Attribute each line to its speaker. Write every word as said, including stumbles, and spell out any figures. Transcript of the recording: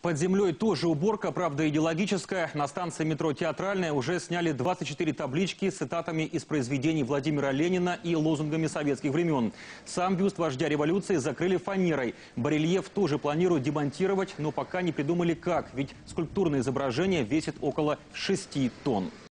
Speaker 1: Под землей тоже уборка, правда идеологическая. На станции метро «Театральная» уже сняли двадцать четыре таблички с цитатами из произведений Владимира Ленина и лозунгами советских времен. Сам бюст вождя революции закрыли фанерой. Барельеф тоже планируют демонтировать, но пока не придумали как, ведь скульптурное изображение весит около шести тонн.